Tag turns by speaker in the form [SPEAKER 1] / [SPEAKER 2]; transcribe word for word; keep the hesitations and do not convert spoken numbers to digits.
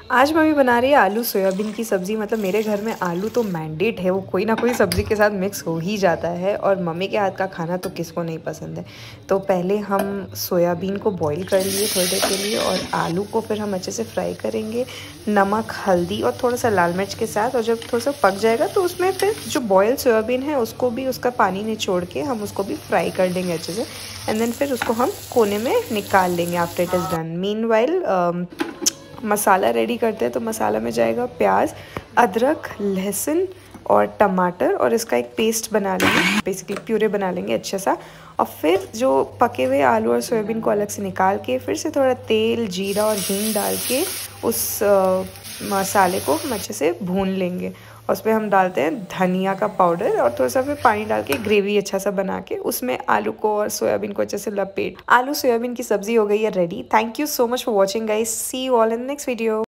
[SPEAKER 1] आज मम्मी बना रही है आलू सोयाबीन की सब्ज़ी। मतलब मेरे घर में आलू तो मैंडेट है, वो कोई ना कोई सब्ज़ी के साथ मिक्स हो ही जाता है और मम्मी के हाथ का खाना तो किसको नहीं पसंद है। तो पहले हम सोयाबीन को बॉईल कर लिए थोड़ी देर के लिए और आलू को फिर हम अच्छे से फ्राई करेंगे नमक, हल्दी और थोड़ा सा लाल मिर्च के साथ। और जब थोड़ा सा पक जाएगा तो उसमें फिर जो बॉयल सोयाबीन है उसको भी, उसका पानी निचोड़ के हम उसको भी फ्राई कर देंगे अच्छे से। एंड देन फिर उसको हम कोने में निकाल लेंगे after it is done. Meanwhile मसाला रेडी करते हैं। तो मसाला में जाएगा प्याज, अदरक, लहसुन और टमाटर और इसका एक पेस्ट बना लेंगे, बेसिकली प्यूरे बना लेंगे अच्छा सा। और फिर जो पके हुए आलू और सोयाबीन को अलग से निकाल के फिर से थोड़ा तेल, जीरा और हींग डाल के उस आ, मसाले को हम अच्छे से भून लेंगे। और उसमें हम डालते हैं धनिया का पाउडर और थोड़ा सा फिर पानी डाल के ग्रेवी अच्छा सा बना के उसमें आलू को और सोयाबीन को अच्छे से लपेट। आलू सोयाबीन की सब्ज़ी हो गई है ready. Thank you so much for watching guys. See you all in next video.